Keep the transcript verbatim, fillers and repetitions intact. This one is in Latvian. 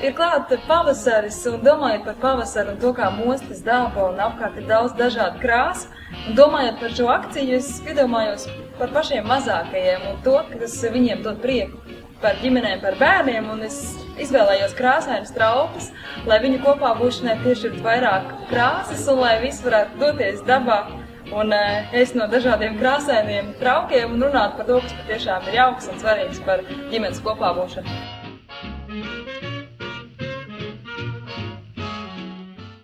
Ir klāt pavasaris un domājot par pavasaru un to, kā mostas dāba un apkārt ir daudz dažādu krāsu. Un domājot par šo akciju, es iedomājos par pašiem mazākajiem un to, kas viņiem dod prieku par ģimenēm, par bērniem. Un es izvēlējos krāsainas traukas, lai viņu kopā būšanai piešķirtu vairāk krāsas un lai visi varētu doties dabā un ēst no dažādiem krāsainiem traukiem un runāt par to, kas patiešām ir jauks un svarīgs par ģimenes kopā būšanu.